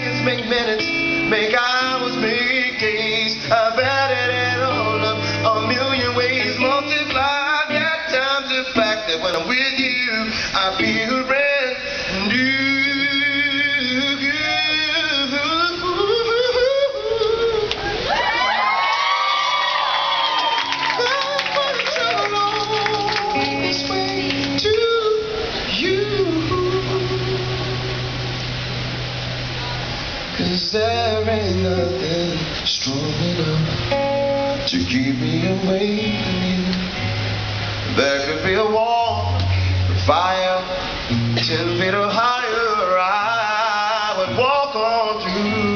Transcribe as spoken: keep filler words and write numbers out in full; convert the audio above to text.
seconds make minutes, make hours, make days. I've added it all up a million ways, multiplied that times the fact that when I'm with you, I feel brand new. Cause there ain't nothing strong enough to keep me away from you. There could be a wall, a fire, ten feet or higher, I would walk on through.